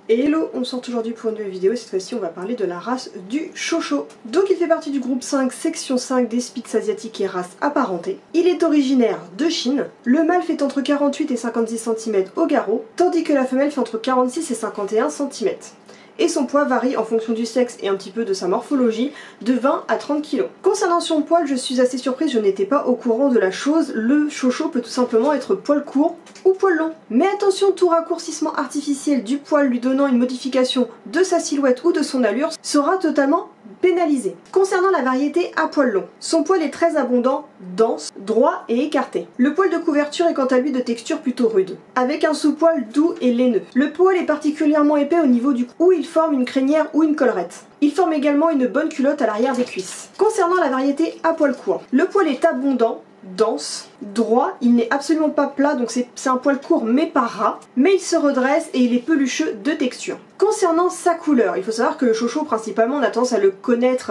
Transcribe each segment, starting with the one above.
Hello, on sort aujourd'hui pour une nouvelle vidéo et cette fois-ci on va parler de la race du Shosho. Donc il fait partie du groupe 5, section 5 des Spitz asiatiques et races apparentées. Il est originaire de Chine. Le mâle fait entre 48 et 56 cm au garrot, tandis que la femelle fait entre 46 et 51 cm. Et son poids varie en fonction du sexe et un petit peu de sa morphologie, de 20 à 30 kg. Concernant son poil, je suis assez surprise, je n'étais pas au courant de la chose. Le Shosho peut tout simplement être poil court ou poil long. Mais attention, tout raccourcissement artificiel du poil lui donnant une modification de sa silhouette ou de son allure sera totalement pénalisé. Concernant la variété à poil long, son poil est très abondant, dense, droit et écarté. Le poil de couverture est quant à lui de texture plutôt rude, avec un sous-poil doux et laineux. Le poil est particulièrement épais au niveau du cou où il forme une crinière ou une collerette. Il forme également une bonne culotte à l'arrière des cuisses. Concernant la variété à poil court, le poil est abondant, dense, droit, il n'est absolument pas plat, donc c'est un poil court mais pas ras, mais il se redresse et il est pelucheux de texture. Concernant sa couleur, il faut savoir que le Shosho principalement on a tendance à le connaître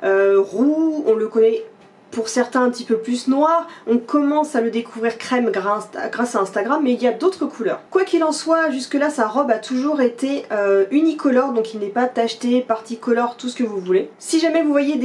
roux, on le connaît pour certains un petit peu plus noir, on commence à le découvrir crème grâce à Instagram, mais il y a d'autres couleurs. Quoi qu'il en soit, jusque là sa robe a toujours été unicolore, donc il n'est pas tacheté, particolore, tout ce que vous voulez. Si jamais vous voyez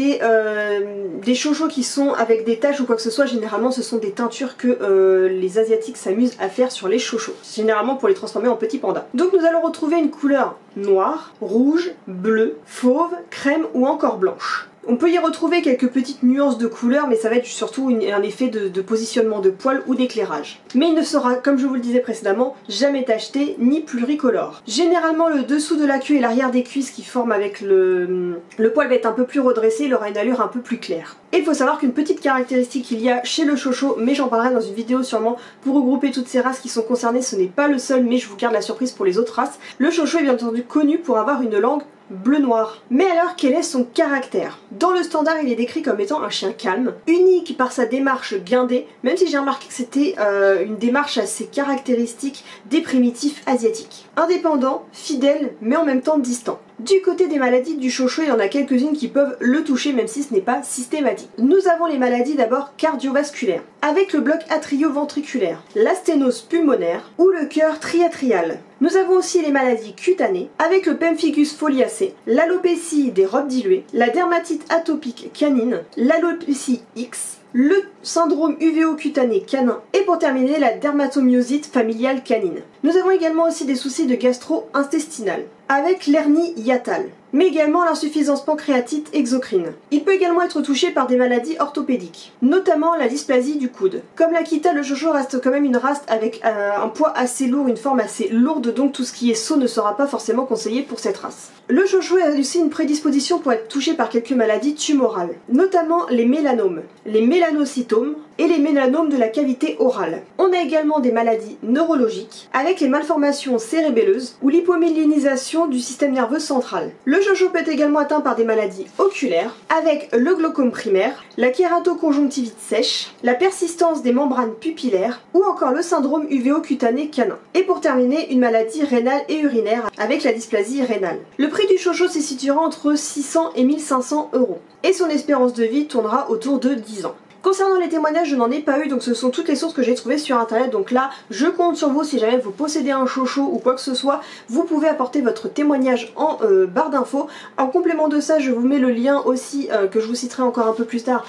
des Shosho qui sont avec des taches ou quoi que ce soit, généralement ce sont des teintures que les asiatiques s'amusent à faire sur les Shosho, généralement pour les transformer en petits pandas. Donc nous allons retrouver une couleur noire, rouge, bleu, fauve, crème ou encore blanche. On peut y retrouver quelques petites nuances de couleurs, mais ça va être surtout un effet de positionnement de poils ou d'éclairage. Mais il ne sera, comme je vous le disais précédemment, jamais tacheté ni pluricolore. Généralement, le dessous de la queue et l'arrière des cuisses qui forment avec le poil va être un peu plus redressé, il aura une allure un peu plus claire. Et il faut savoir qu'une petite caractéristique qu'il y a chez le Shosho, mais j'en parlerai dans une vidéo sûrement pour regrouper toutes ces races qui sont concernées, ce n'est pas le seul, mais je vous garde la surprise pour les autres races. Le Shosho est bien entendu connu pour avoir une langue bleu-noir. Mais alors quel est son caractère? Dans le standard il est décrit comme étant un chien calme, unique par sa démarche guindée, même si j'ai remarqué que c'était une démarche assez caractéristique des primitifs asiatiques. Indépendant, fidèle, mais en même temps distant. Du côté des maladies du Shosho, il y en a quelques-unes qui peuvent le toucher même si ce n'est pas systématique. Nous avons les maladies d'abord cardiovasculaires, avec le bloc atrio-ventriculaire, la sténose pulmonaire ou le cœur triatrial. Nous avons aussi les maladies cutanées, avec le pemphigus foliacé, l'alopécie des robes diluées, la dermatite atopique canine, l'alopécie X, le syndrome uvéo-cutané canin et pour terminer la dermatomyosite familiale canine. Nous avons également aussi des soucis de gastro-intestinal, avec l'hernie hiatale, mais également l'insuffisance pancréatite exocrine. Il peut également être touché par des maladies orthopédiques, notamment la dysplasie du coude. Comme l'Akita, le Shosho reste quand même une race avec un poids assez lourd, une forme assez lourde, donc tout ce qui est saut ne sera pas forcément conseillé pour cette race. Le Shosho a aussi une prédisposition pour être touché par quelques maladies tumorales, notamment les mélanomes, les mélanocytomes et les mélanomes de la cavité orale. On a également des maladies neurologiques, avec les malformations cérébelleuses ou l'hypomyélinisation du système nerveux central. Le Shosho peut être également atteint par des maladies oculaires, avec le glaucome primaire, la kératoconjonctivite sèche, la persistance des membranes pupillaires ou encore le syndrome uvéo-cutané canin. Et pour terminer, une maladie rénale et urinaire avec la dysplasie rénale. Le prix du Shosho se situera entre 600 et 1500 €. Et son espérance de vie tournera autour de 10 ans. Concernant les témoignages, je n'en ai pas eu, donc ce sont toutes les sources que j'ai trouvées sur internet, donc là, je compte sur vous, si jamais vous possédez un Shosho ou quoi que ce soit, vous pouvez apporter votre témoignage en barre d'infos. En complément de ça, je vous mets le lien aussi, que je vous citerai encore un peu plus tard,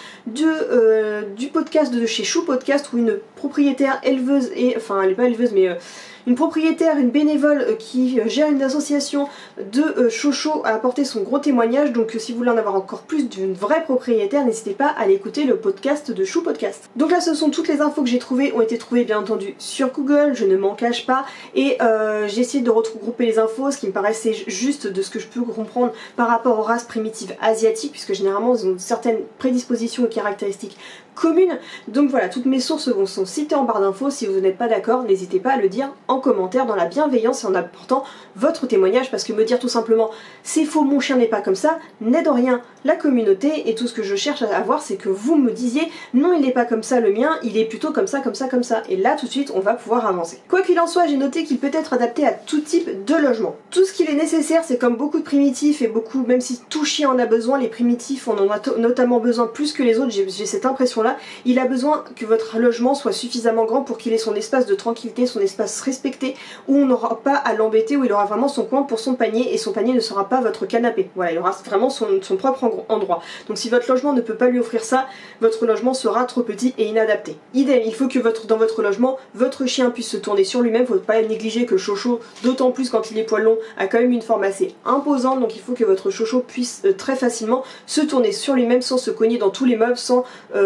du podcast de chez Chou Podcast, où une propriétaire éleveuse, enfin elle n'est pas éleveuse mais une propriétaire, une bénévole qui gère une association de Shosho a apporté son gros témoignage, donc si vous voulez en avoir encore plus d'une vraie propriétaire, n'hésitez pas à aller écouter le podcast de Chou Podcast. Donc là ce sont toutes les infos que j'ai trouvées, ont été trouvées bien entendu sur Google, je ne m'en cache pas, et j'ai essayé de regrouper les infos, ce qui me paraissait juste de ce que je peux comprendre par rapport aux races primitives asiatiques, puisque généralement ils ont certaines prédispositions et caractéristiques communes. Donc voilà, toutes mes sources sont citées en barre d'infos. Si vous n'êtes pas d'accord, n'hésitez pas à le dire en commentaire dans la bienveillance et en apportant votre témoignage, parce que me dire tout simplement c'est faux, mon chien n'est pas comme ça, n'aide en rien la communauté, et tout ce que je cherche à avoir c'est que vous me disiez non, il n'est pas comme ça le mien, il est plutôt comme ça, comme ça, comme ça, et là tout de suite on va pouvoir avancer. Quoi qu'il en soit, j'ai noté qu'il peut être adapté à tout type de logement. Tout ce qu'il est nécessaire, c'est comme beaucoup de primitifs, et beaucoup, même si tout chien en a besoin, les primitifs en ont notamment besoin plus que les autres, j'ai cette impression là. là, il a besoin que votre logement soit suffisamment grand pour qu'il ait son espace de tranquillité, son espace respecté, où on n'aura pas à l'embêter, où il aura vraiment son coin pour son panier, et son panier ne sera pas votre canapé. Voilà, il aura vraiment son propre endroit. Donc si votre logement ne peut pas lui offrir ça, votre logement sera trop petit et inadapté. Idem, il faut que dans votre logement, votre chien puisse se tourner sur lui-même. Il ne faut pas négliger que le chocho, d'autant plus quand il est poil long, a quand même une forme assez imposante, donc il faut que votre chocho puisse très facilement se tourner sur lui-même sans se cogner dans tous les meubles, sans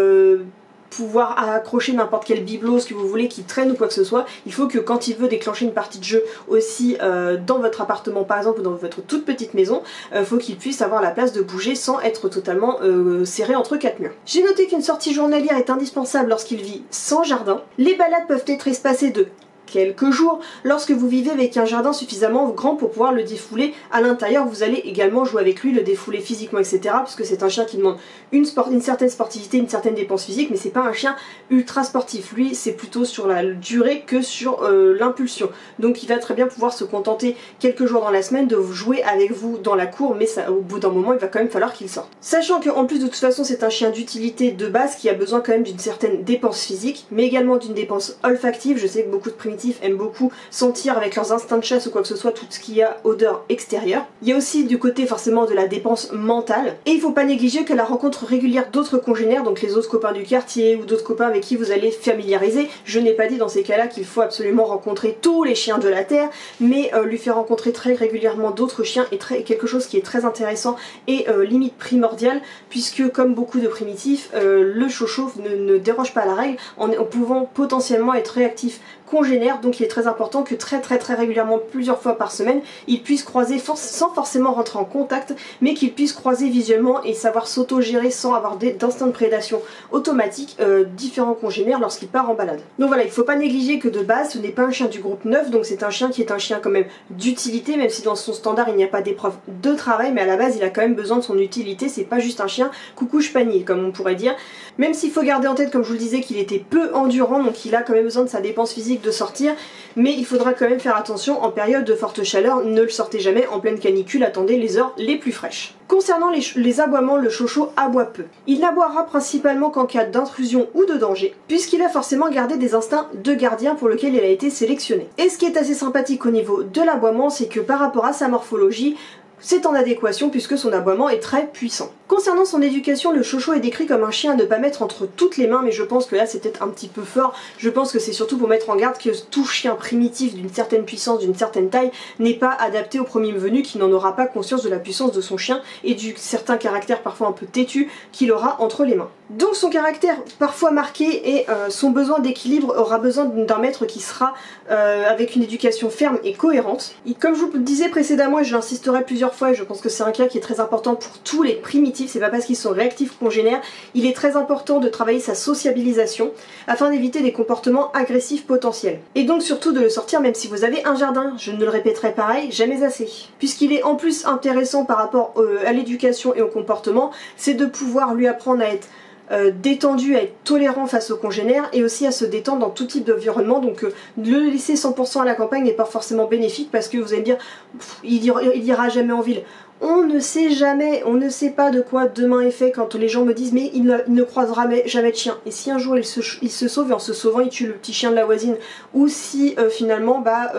pouvoir accrocher n'importe quel bibelot, ce que vous voulez, qui traîne ou quoi que ce soit. Il faut que quand il veut déclencher une partie de jeu aussi dans votre appartement par exemple ou dans votre toute petite maison, faut qu'il puisse avoir la place de bouger sans être totalement serré entre quatre murs. J'ai noté qu'une sortie journalière est indispensable lorsqu'il vit sans jardin. Les balades peuvent être espacées de quelques jours lorsque vous vivez avec un jardin suffisamment grand pour pouvoir le défouler à l'intérieur. Vous allez également jouer avec lui, le défouler physiquement, etc. parce que c'est un chien qui demande une certaine sportivité, une certaine dépense physique, mais c'est pas un chien ultra sportif. Lui, c'est plutôt sur la durée que sur l'impulsion. Donc il va très bien pouvoir se contenter quelques jours dans la semaine de jouer avec vous dans la cour, mais ça, au bout d'un moment, il va quand même falloir qu'il sorte. Sachant qu'en plus de toute façon, c'est un chien d'utilité de base qui a besoin quand même d'une certaine dépense physique, mais également d'une dépense olfactive. Je sais que beaucoup de primitifs aiment beaucoup sentir avec leurs instincts de chasse ou quoi que ce soit tout ce qu'il y a odeur extérieure. Il y a aussi du côté forcément de la dépense mentale, et il faut pas négliger que la rencontre régulière d'autres congénères, donc les autres copains du quartier ou d'autres copains avec qui vous allez familiariser. Je n'ai pas dit dans ces cas-là qu'il faut absolument rencontrer tous les chiens de la terre, mais lui faire rencontrer très régulièrement d'autres chiens est quelque chose qui est très intéressant et limite primordial, puisque comme beaucoup de primitifs, le chocho ne déroge pas à la règle en pouvant potentiellement être réactif congénère, donc il est très important que très régulièrement, plusieurs fois par semaine, il puisse croiser sans forcément rentrer en contact, mais qu'il puisse croiser visuellement et savoir s'auto-gérer sans avoir d'instinct de prédation automatique différents congénères lorsqu'il part en balade. Donc voilà, il ne faut pas négliger que de base ce n'est pas un chien du groupe 9, donc c'est un chien qui est un chien quand même d'utilité, même si dans son standard il n'y a pas d'épreuve de travail, mais à la base il a quand même besoin de son utilité. C'est pas juste un chien coucouche panier comme on pourrait dire, même s'il faut garder en tête, comme je vous le disais, qu'il était peu endurant, donc il a quand même besoin de sa dépense physique de sortir, mais il faudra quand même faire attention en période de forte chaleur. Ne le sortez jamais en pleine canicule, attendez les heures les plus fraîches. Concernant les aboiements, le chocho aboie peu. Il n'aboiera principalement qu'en cas d'intrusion ou de danger, puisqu'il a forcément gardé des instincts de gardien pour lequel il a été sélectionné. Et ce qui est assez sympathique au niveau de l'aboiement, c'est que par rapport à sa morphologie, c'est en adéquation puisque son aboiement est très puissant. Concernant son éducation, le chocho est décrit comme un chien à ne pas mettre entre toutes les mains, mais je pense que là c'est peut-être un petit peu fort. Je pense que c'est surtout pour mettre en garde que tout chien primitif d'une certaine puissance, d'une certaine taille, n'est pas adapté au premier venu, qui n'en aura pas conscience de la puissance de son chien et du certain caractère parfois un peu têtu qu'il aura entre les mains. Donc son caractère parfois marqué et son besoin d'équilibre aura besoin d'un maître qui sera avec une éducation ferme et cohérente. Et comme je vous le disais précédemment, et je l'insisterai plusieurs fois, et je pense que c'est un cas qui est très important pour tous les primitifs, c'est pas parce qu'ils sont réactifs congénères, il est très important de travailler sa sociabilisation afin d'éviter des comportements agressifs potentiels. Et donc surtout de le sortir même si vous avez un jardin, je ne le répéterai pareil, jamais assez. Puisqu'il est en plus intéressant par rapport à l'éducation et au comportement, c'est de pouvoir lui apprendre à être détendu, à être tolérant face aux congénères et aussi à se détendre dans tout type d'environnement. Donc le laisser 100% à la campagne n'est pas forcément bénéfique, parce que vous allez me dire il ira jamais en ville. On ne sait jamais, on ne sait pas de quoi demain est fait quand les gens me disent mais il ne croisera jamais de chien. Et si un jour il se sauve et en se sauvant il tue le petit chien de la voisine, ou si finalement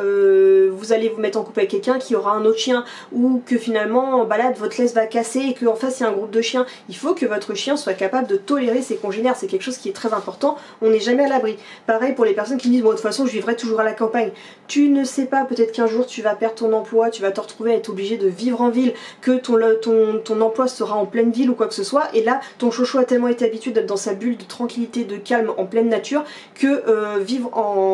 vous allez vous mettre en couple avec quelqu'un qui aura un autre chien, ou que finalement en balade votre laisse va casser et qu'en face il y a un groupe de chiens, il faut que votre chien soit capable de tolérer ses congénères. C'est quelque chose qui est très important, on n'est jamais à l'abri. Pareil pour les personnes qui disent bon de toute façon je vivrai toujours à la campagne. Tu ne sais pas, peut-être qu'un jour tu vas perdre ton emploi, tu vas te retrouver à être obligé de vivre en ville, que ton emploi sera en pleine ville ou quoi que ce soit, et là ton chocho a tellement été habitué d'être dans sa bulle de tranquillité, de calme en pleine nature, que vivre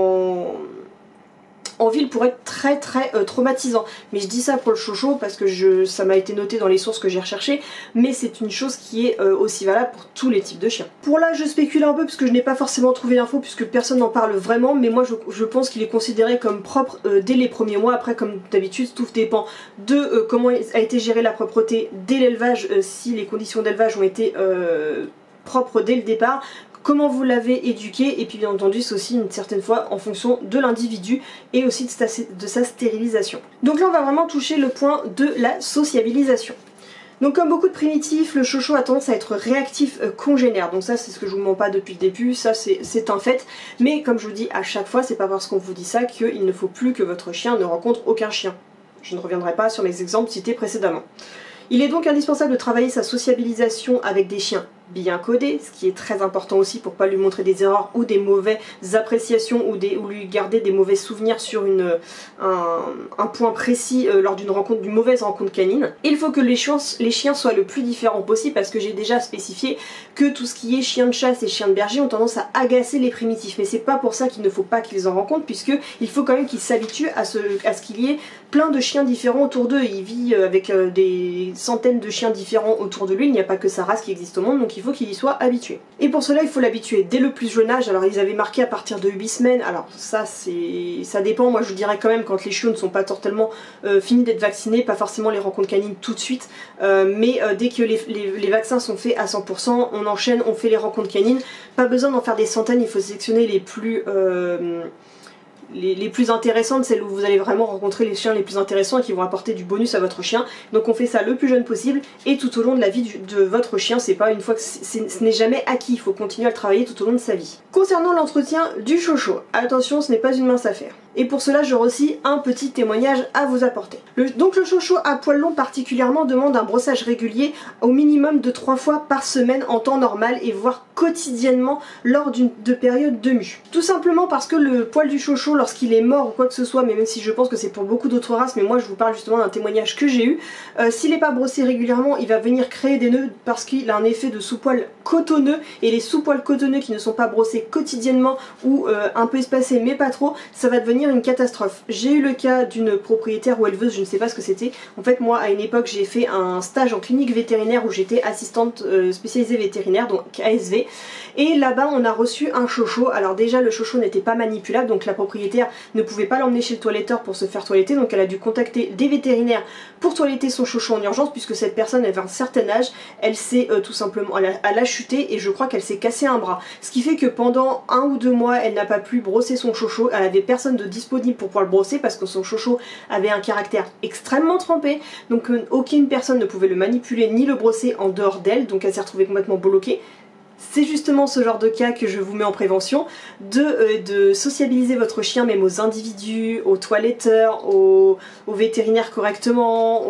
en ville pourrait être très traumatisant. Mais je dis ça pour le chocho parce que ça m'a été noté dans les sources que j'ai recherchées, mais c'est une chose qui est aussi valable pour tous les types de chiens. Pour là je spécule un peu parce que je n'ai pas forcément trouvé l'info puisque personne n'en parle vraiment, mais moi je pense qu'il est considéré comme propre dès les premiers mois. Après comme d'habitude tout dépend de comment a été gérée la propreté dès l'élevage, si les conditions d'élevage ont été propres dès le départ, comment vous l'avez éduqué, et puis bien entendu c'est aussi une certaine fois en fonction de l'individu et aussi de sa stérilisation. Donc là on va vraiment toucher le point de la sociabilisation. Donc comme beaucoup de primitifs, le chocho a tendance à être réactif congénère. Donc ça c'est ce que je vous mens pas depuis le début, ça c'est un fait. Mais comme je vous dis à chaque fois, c'est pas parce qu'on vous dit ça qu'il ne faut plus que votre chien ne rencontre aucun chien. Je ne reviendrai pas sur les exemples cités précédemment. Il est donc indispensable de travailler sa sociabilisation avec des chiens bien codés, ce qui est très important aussi pour pas lui montrer des erreurs ou des mauvaises appréciations ou lui garder des mauvais souvenirs sur un point précis lors d'une mauvaise rencontre canine. Il faut que les chiens soient le plus différents possible parce que j'ai déjà spécifié que tout ce qui est chien de chasse et chien de berger ont tendance à agacer les primitifs, mais c'est pas pour ça qu'il ne faut pas qu'ils en rencontrent, puisque il faut quand même qu'ils s'habituent à ce qu'il y ait plein de chiens différents autour d'eux. Il vit avec des centaines de chiens différents autour de lui, il n'y a pas que sa race qui existe au monde, donc il faut qu'il y soit habitué. Et pour cela il faut l'habituer dès le plus jeune âge. Alors ils avaient marqué à partir de 8 semaines, alors ça dépend, moi je vous dirais quand même quand les chiots ne sont pas totalement finis d'être vaccinés, pas forcément les rencontres canines tout de suite, mais dès que les vaccins sont faits à 100%, on enchaîne, on fait les rencontres canines, pas besoin d'en faire des centaines, il faut sélectionner les plus intéressantes, celles où vous allez vraiment rencontrer les chiens les plus intéressants et qui vont apporter du bonus à votre chien. Donc on fait ça le plus jeune possible et tout au long de la vie de votre chien. C'est pas une fois que ce n'est jamais acquis, il faut continuer à le travailler tout au long de sa vie. Concernant l'entretien du chocho, attention, ce n'est pas une mince affaire. Et pour cela j'aurai aussi un petit témoignage à vous apporter. Donc le chocho à poil long particulièrement demande un brossage régulier au minimum de 3 fois par semaine en temps normal et voire quotidiennement lors de périodes de mue. Tout simplement parce que le poil du chocho lorsqu'il est mort ou quoi que ce soit, mais même si je pense que c'est pour beaucoup d'autres races, mais moi je vous parle justement d'un témoignage que j'ai eu, s'il n'est pas brossé régulièrement il va venir créer des nœuds parce qu'il a un effet de sous-poil cotonneux, et les sous-poils cotonneux qui ne sont pas brossés quotidiennement ou un peu espacés mais pas trop, ça va devenir une catastrophe. J'ai eu le cas d'une propriétaire ou éleveuse, je ne sais pas ce que c'était. En fait moi à une époque j'ai fait un stage en clinique vétérinaire où j'étais assistante spécialisée vétérinaire, donc ASV, et là-bas on a reçu un chocho. Alors déjà le chocho n'était pas manipulable, donc la propriétaire ne pouvait pas l'emmener chez le toiletteur pour se faire toiletter, donc elle a dû contacter des vétérinaires pour toiletter son chocho en urgence, puisque cette personne avait un certain âge, elle s'est tout simplement, elle a chuté et je crois qu'elle s'est cassé un bras. Ce qui fait que pendant 1 ou 2 mois elle n'a pas pu brosser son chocho, elle avait personne de disponible pour pouvoir le brosser parce que son chocho avait un caractère extrêmement trempé, donc aucune personne ne pouvait le manipuler ni le brosser en dehors d'elle, donc elle s'est retrouvée complètement bloquée. C'est justement ce genre de cas que je vous mets en prévention, de sociabiliser votre chien même aux individus, aux toiletteurs, aux vétérinaires correctement,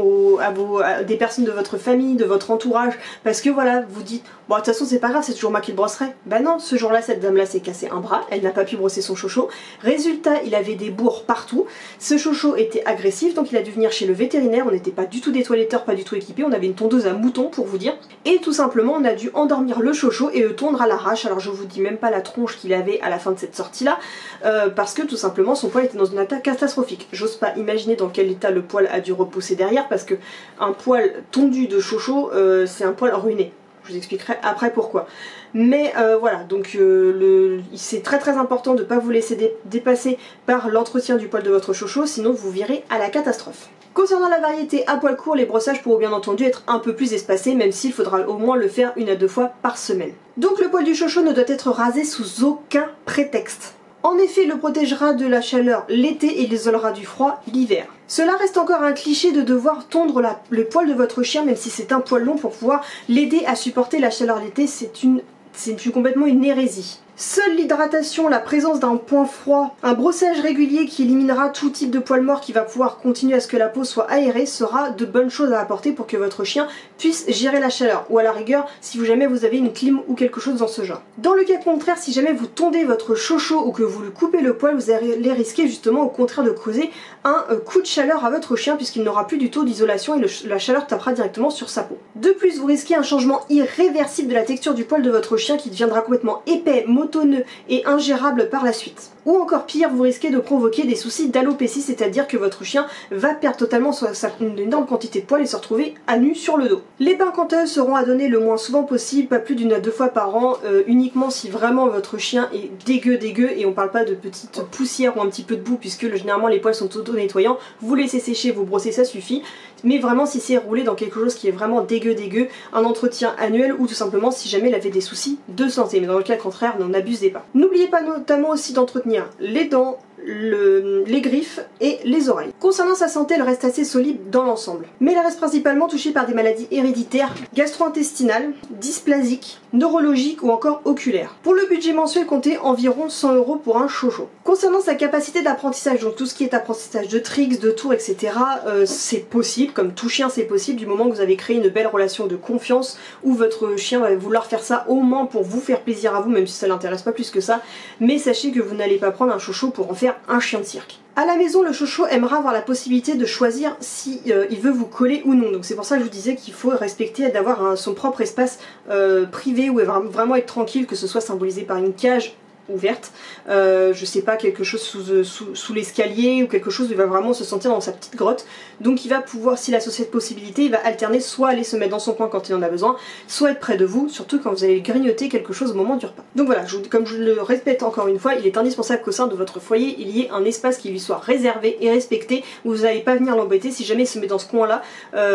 à des personnes de votre famille, de votre entourage, parce que voilà, vous dites, bon de toute façon c'est pas grave, c'est toujours moi qui le brosserai. Bah non, ce jour-là cette dame-là s'est cassé un bras, elle n'a pas pu brosser son chocho, résultat il avait des bourres partout, ce chocho était agressif, donc il a dû venir chez le vétérinaire, on n'était pas du tout des toiletteurs, pas du tout équipés, on avait une tondeuse à moutons pour vous dire, et tout simplement on a dû endormir le chocho et le tondre à l'arrache. Alors je vous dis même pas la tronche qu'il avait à la fin de cette sortie là, parce que tout simplement son poil était dans une attaque catastrophique. J'ose pas imaginer dans quel état le poil a dû repousser derrière, parce que un poil tondu de chocho c'est un poil ruiné. Je vous expliquerai après pourquoi. Mais voilà, donc c'est très très important de ne pas vous laisser dépasser par l'entretien du poil de votre chocho, sinon vous virez à la catastrophe. Concernant la variété à poil court, les brossages pourront bien entendu être un peu plus espacés, même s'il faudra au moins le faire 1 à 2 fois par semaine. Donc le poil du chocho ne doit être rasé sous aucun prétexte. En effet, il le protégera de la chaleur l'été et l'isolera du froid l'hiver. Cela reste encore un cliché de devoir tondre le poil de votre chien, même si c'est un poil long, pour pouvoir l'aider à supporter la chaleur l'été. C'est complètement une hérésie. Seule l'hydratation, la présence d'un point froid, un brossage régulier qui éliminera tout type de poil mort, qui va pouvoir continuer à ce que la peau soit aérée, sera de bonnes choses à apporter pour que votre chien puisse gérer la chaleur, ou à la rigueur si jamais vous avez une clim ou quelque chose dans ce genre. Dans le cas contraire, si jamais vous tondez votre chocho ou que vous lui coupez le poil, vous allez risquer justement au contraire de causer un coup de chaleur à votre chien, puisqu'il n'aura plus du tout d'isolation et la chaleur tapera directement sur sa peau. De plus, vous risquez un changement irréversible de la texture du poil de votre chien qui deviendra complètement épais, motonneux et ingérable par la suite. Ou encore pire, vous risquez de provoquer des soucis d'alopécie, c'est-à-dire que votre chien va perdre totalement une énorme quantité de poils et se retrouver à nu sur le dos. Les bains quanteux seront à donner le moins souvent possible, pas plus d'1 à 2 fois par an, uniquement si vraiment votre chien est dégueu, et on parle pas de petites poussières ou un petit peu de boue, puisque généralement les poils sont auto-nettoyants, vous laissez sécher, vous brossez, ça suffit. Mais vraiment si c'est roulé dans quelque chose qui est vraiment dégueu, un entretien annuel, ou tout simplement si jamais il avait des soucis de santé, mais dans le cas contraire n'en abusez pas. N'oubliez pas notamment aussi d'entretenir les dents, les griffes et les oreilles. Concernant sa santé, elle reste assez solide dans l'ensemble. Mais elle reste principalement touchée par des maladies héréditaires, gastro-intestinales, dysplasiques, neurologiques ou encore oculaires. Pour le budget mensuel, comptez environ 100 € pour un chocho. Concernant sa capacité d'apprentissage, donc tout ce qui est apprentissage de tricks, de tours, etc., c'est possible, comme tout chien c'est possible, du moment que vous avez créé une belle relation de confiance où votre chien va vouloir faire ça au moins pour vous faire plaisir à vous, même si ça l'intéresse pas plus que ça, mais sachez que vous n'allez pas prendre un chocho pour en faire un chien de cirque. À la maison, le chocho aimera avoir la possibilité de choisir si il veut vous coller ou non. Donc c'est pour ça que je vous disais qu'il faut respecter, d'avoir son propre espace privé où il va vraiment être tranquille, que ce soit symbolisé par une cage ouverte, je sais pas, quelque chose sous l'escalier ou quelque chose où il va vraiment se sentir dans sa petite grotte. Donc il va pouvoir, s'il a cette possibilité, il va alterner, soit aller se mettre dans son coin quand il en a besoin, soit être près de vous, surtout quand vous allez grignoter quelque chose au moment du repas. Donc voilà, comme je le répète encore une fois, il est indispensable qu'au sein de votre foyer, il y ait un espace qui lui soit réservé et respecté, où vous n'allez pas venir l'embêter. Si jamais il se met dans ce coin là,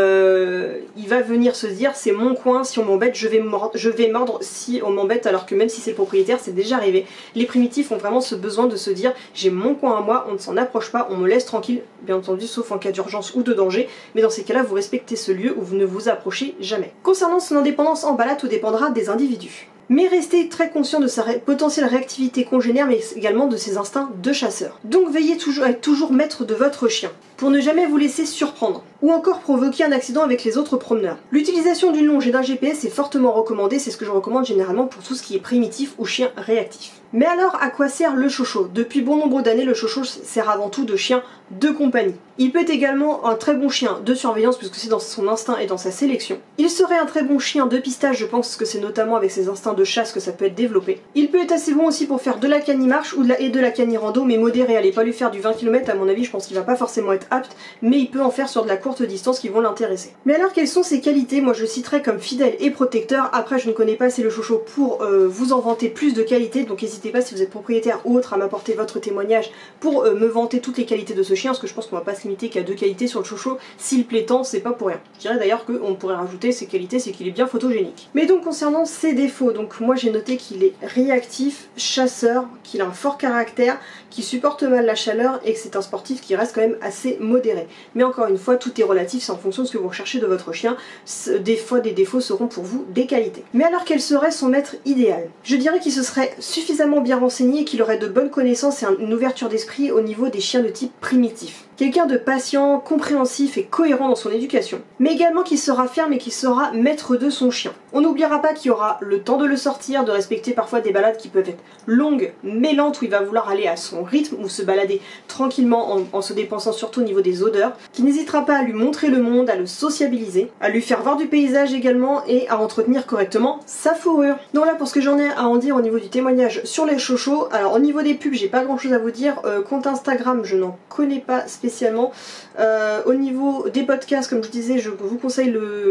il va venir se dire c'est mon coin, si on m'embête je vais mordre si on m'embête, alors que même si c'est le propriétaire, c'est déjà arrivé. Les primitifs ont vraiment ce besoin de se dire j'ai mon coin à moi, on ne s'en approche pas, on me laisse tranquille, bien entendu sauf en cas d'urgence ou de danger, mais dans ces cas là vous respectez ce lieu où vous ne vous approchez jamais. Concernant son indépendance en balade, tout dépendra des individus. Mais restez très conscient de sa potentielle réactivité congénère, mais également de ses instincts de chasseur. Donc veillez à être toujours maître de votre chien, pour ne jamais vous laisser surprendre, ou encore provoquer un accident avec les autres promeneurs. L'utilisation d'une longe et d'un GPS est fortement recommandée, c'est ce que je recommande généralement pour tout ce qui est primitif ou chien réactif. Mais alors, à quoi sert le chocho? Depuis bon nombre d'années, le chocho sert avant tout de chien de compagnie. Il peut être également un très bon chien de surveillance, puisque c'est dans son instinct et dans sa sélection. Il serait un très bon chien de pistage, je pense que c'est notamment avec ses instincts de chasse que ça peut être développé. Il peut être assez bon aussi pour faire de la cani-marche ou de la cani-rando, mais modéré. Allez pas lui faire du 20 km, à mon avis, je pense qu'il va pas forcément être apte, mais il peut en faire sur de la courte distance qui vont l'intéresser. Mais alors, quelles sont ses qualités? Moi, je le citerai comme fidèle et protecteur. Après, je ne connais pas assez le chocho pour vous en vanter plus de qualités, donc n'hésitez pas, si vous êtes propriétaire ou autre, à m'apporter votre témoignage pour me vanter toutes les qualités de ce chien, parce que je pense qu'on va pas se limiter qu'à 2 qualités sur le chocho. S'il plaît tant, c'est pas pour rien. Je dirais d'ailleurs qu'on pourrait rajouter ses qualités, c'est qu'il est bien photogénique. Mais donc, concernant ses défauts, donc moi j'ai noté qu'il est réactif, chasseur, qu'il a un fort caractère, qu'il supporte mal la chaleur et que c'est un sportif qui reste quand même assez modéré. Mais encore une fois, tout est relatif, c'est en fonction de ce que vous recherchez de votre chien. Des fois, des défauts seront pour vous des qualités. Mais alors, quel serait son maître idéal? Je dirais qu'il se serait suffisamment bien renseigné et qu'il aurait de bonnes connaissances et une ouverture d'esprit au niveau des chiens de type primitif. Quelqu'un de patient, compréhensif et cohérent dans son éducation. Mais également qui sera ferme et qui sera maître de son chien. On n'oubliera pas qu'il y aura le temps de le sortir, de respecter parfois des balades qui peuvent être longues, mais lentes, où il va vouloir aller à son rythme, ou se balader tranquillement en se dépensant surtout au niveau des odeurs. Qui n'hésitera pas à lui montrer le monde, à le sociabiliser, à lui faire voir du paysage également et à entretenir correctement sa fourrure. Donc là, pour ce que j'en ai à en dire au niveau du témoignage sur les chochos, alors au niveau des pubs, j'ai pas grand chose à vous dire. Compte Instagram, je n'en connais pas spécialement. Au niveau des podcasts, comme je disais, je vous conseille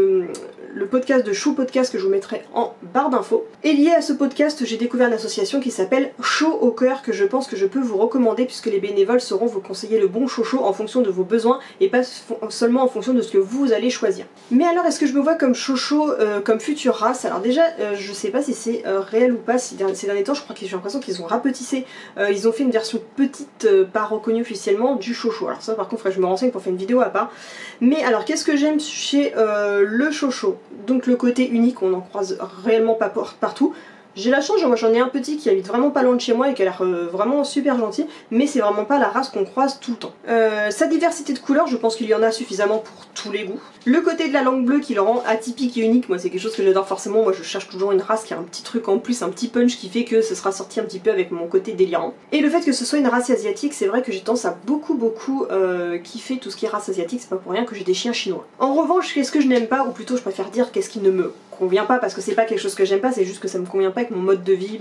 le podcast de Chou Podcast que je vous mettrai en barre d'infos. Et lié à ce podcast, j'ai découvert une association qui s'appelle Chaud au cœur, que je pense que je peux vous recommander, puisque les bénévoles sauront vous conseiller le bon chocho en fonction de vos besoins et pas seulement en fonction de ce que vous allez choisir. Mais alors, est-ce que je me vois comme chocho, comme future race? Alors déjà, je sais pas si c'est réel ou pas. Ces derniers temps, je crois que j'ai l'impression qu'ils ont rapetissé, ils ont fait une version petite, pas reconnue officiellement, du chocho. Alors ça, par contre, je me renseigne pour faire une vidéo à part. Mais alors, qu'est-ce que j'aime chez le chocho? Donc le côté unique, on en croise réellement pas partout. J'ai la chance, moi j'en ai un petit qui habite vraiment pas loin de chez moi et qui a l'air vraiment super gentil, mais c'est vraiment pas la race qu'on croise tout le temps. Sa diversité de couleurs, je pense qu'il y en a suffisamment pour tous les goûts. Le côté de la langue bleue qui le rend atypique et unique, moi c'est quelque chose que j'adore forcément. Moi je cherche toujours une race qui a un petit truc en plus, un petit punch qui fait que ce sera sorti un petit peu avec mon côté délirant. Et le fait que ce soit une race asiatique, c'est vrai que j'ai tendance à beaucoup kiffer tout ce qui est race asiatique, c'est pas pour rien que j'ai des chiens chinois. En revanche, qu'est-ce que je n'aime pas, ou plutôt je préfère dire qu'est-ce qui ne me convient pas, parce que c'est pas quelque chose que j'aime pas, c'est juste que ça me convient pas avec mon mode de vie,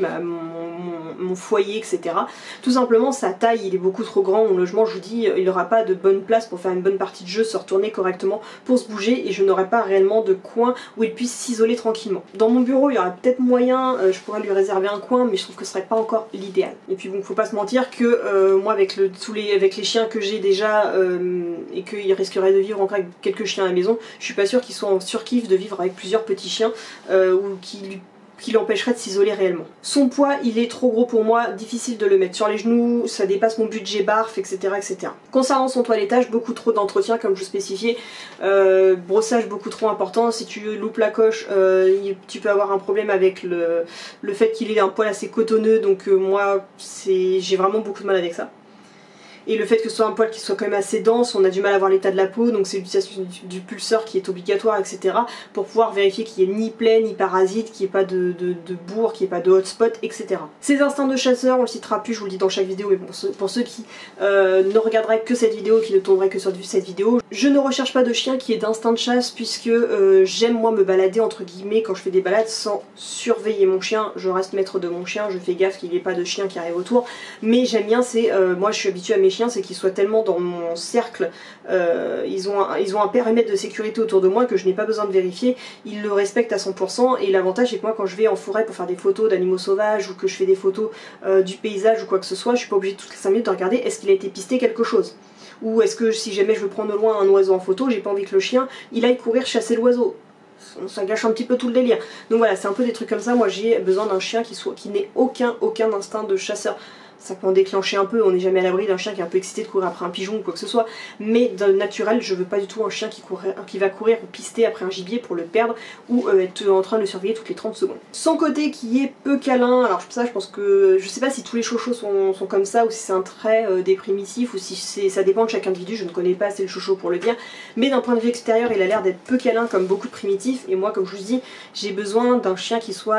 mon foyer, etc. Tout simplement, sa taille, il est beaucoup trop grand. Mon logement, je vous dis, il n'aura pas de bonne place pour faire une bonne partie de jeu, se retourner correctement pour se bouger, et je n'aurai pas réellement de coin où il puisse s'isoler tranquillement. Dans mon bureau, il y aura peut-être moyen, je pourrais lui réserver un coin, mais je trouve que ce serait pas encore l'idéal. Et puis bon, faut pas se mentir que moi, avec les chiens que j'ai déjà, et qu'ils risqueraient de vivre encore avec quelques chiens à la maison, je suis pas sûre qu'ils soient en surkiff de vivre avec plusieurs petits chiens, ou qui lui qui l'empêcherait de s'isoler réellement. Son poids, il est trop gros pour moi, difficile de le mettre sur les genoux, ça dépasse mon budget barf, etc. etc. Concernant son toilettage, beaucoup trop d'entretien comme je spécifiais, brossage beaucoup trop important, si tu loupes la coche, tu peux avoir un problème avec le fait qu'il ait un poil assez cotonneux, donc moi j'ai vraiment beaucoup de mal avec ça. Et le fait que ce soit un poil qui soit quand même assez dense, on a du mal à voir l'état de la peau, donc c'est l'utilisation du pulseur qui est obligatoire, etc. pour pouvoir vérifier qu'il n'y ait ni plaie, ni parasite, qu'il n'y ait pas de bourre, qu'il n'y ait pas de hotspot, etc. Ces instincts de chasseur, on le citera plus, je vous le dis dans chaque vidéo, mais pour ceux qui ne regarderaient que cette vidéo, qui ne tomberaient que sur cette vidéo, je ne recherche pas de chien qui ait d'instinct de chasse, puisque j'aime moi me balader entre guillemets quand je fais des balades sans surveiller mon chien. Je reste maître de mon chien, je fais gaffe qu'il n'y ait pas de chien qui arrive autour, mais j'aime bien, c'est moi je suis habituée à mes chiens, c'est qu'ils soient tellement dans mon cercle, ils ont un périmètre de sécurité autour de moi que je n'ai pas besoin de vérifier, ils le respectent à 100%, et l'avantage c'est que moi quand je vais en forêt pour faire des photos d'animaux sauvages ou que je fais des photos du paysage ou quoi que ce soit, je suis pas obligée toutes les 5 minutes de regarder est-ce qu'il a été pisté quelque chose. Ou est-ce que si jamais je veux prendre au loin un oiseau en photo, j'ai pas envie que le chien il aille courir chasser l'oiseau. Ça gâche un petit peu tout le délire. Donc voilà, c'est un peu des trucs comme ça. Moi j'ai besoin d'un chien qui n'ait aucun instinct de chasseur. Ça peut en déclencher un peu, on n'est jamais à l'abri d'un chien qui est un peu excité de courir après un pigeon ou quoi que ce soit, mais d'un naturel, je veux pas du tout un chien qui va courir ou pister après un gibier pour le perdre ou être en train de le surveiller toutes les 30 secondes. Son côté qui est peu câlin, alors ça je pense que, je sais pas si tous les chochos sont comme ça ou si c'est un trait des primitifs ou si ça dépend de chaque individu, je ne connais pas assez le chocho pour le dire, mais d'un point de vue extérieur il a l'air d'être peu câlin comme beaucoup de primitifs, et moi comme je vous dis, j'ai besoin d'un chien qui soit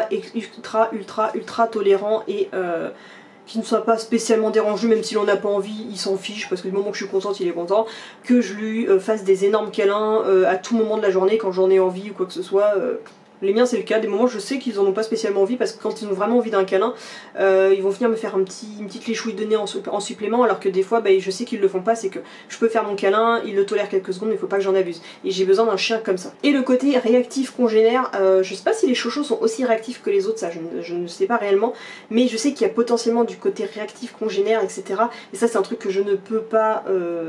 ultra tolérant et qui ne soit pas spécialement dérangé, même s'il en a pas envie, il s'en fiche, parce que du moment que je suis contente, il est content, que je lui fasse des énormes câlins à tout moment de la journée, quand j'en ai envie ou quoi que ce soit. Les miens c'est le cas, des moments je sais qu'ils en ont pas spécialement envie, parce que quand ils ont vraiment envie d'un câlin, ils vont venir me faire une petite léchouille de nez en supplément, alors que des fois je sais qu'ils le font pas, c'est que je peux faire mon câlin, ils le tolèrent quelques secondes, mais il faut pas que j'en abuse. Et j'ai besoin d'un chien comme ça. Et le côté réactif congénère, je sais pas si les chochos sont aussi réactifs que les autres, ça je ne sais pas réellement, mais je sais qu'il y a potentiellement du côté réactif congénère, etc. Et ça c'est un truc que je ne peux pas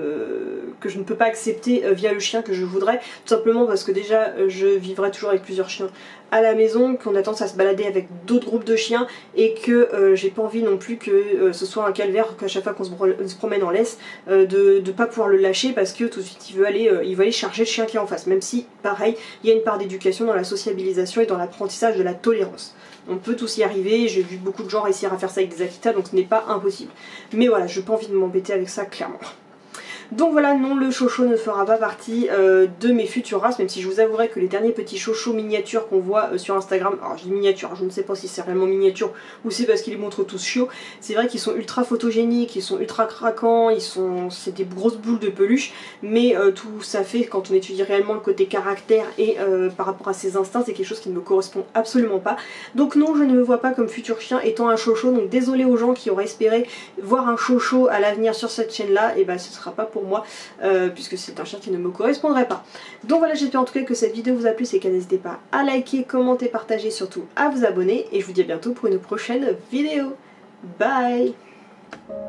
accepter via le chien que je voudrais, tout simplement parce que déjà je vivrai toujours avec plusieurs chiens à la maison, qu'on a tendance à se balader avec d'autres groupes de chiens, et que j'ai pas envie non plus que ce soit un calvaire qu'à chaque fois qu'on se promène en laisse, de pas pouvoir le lâcher parce que tout de suite il veut aller charger le chien qui est en face, même si pareil il y a une part d'éducation dans la sociabilisation et dans l'apprentissage de la tolérance. On peut tous y arriver, j'ai vu beaucoup de gens réussir à faire ça avec des Akita, donc ce n'est pas impossible. Mais voilà, j'ai pas envie de m'embêter avec ça clairement. Donc voilà, non, le chocho ne fera pas partie de mes futures races, même si je vous avouerai que les derniers petits chochos miniatures qu'on voit sur Instagram, alors je dis miniature, je ne sais pas si c'est réellement miniature ou c'est parce qu'ils les montrent tous chiots, c'est vrai qu'ils sont ultra photogéniques, ils sont ultra craquants, c'est des grosses boules de peluche, mais tout ça fait, quand on étudie réellement le côté caractère et par rapport à ses instincts, c'est quelque chose qui ne me correspond absolument pas. Donc non, je ne me vois pas comme futur chien étant un chocho, donc désolé aux gens qui auraient espéré voir un chocho à l'avenir sur cette chaîne là, et bah ce sera pas pour moi, puisque c'est un chien qui ne me correspondrait pas. Donc voilà, j'espère en tout cas que cette vidéo vous a plu, c'est qu'à n'hésitez pas à liker, commenter, partager, surtout à vous abonner, et je vous dis à bientôt pour une prochaine vidéo. Bye.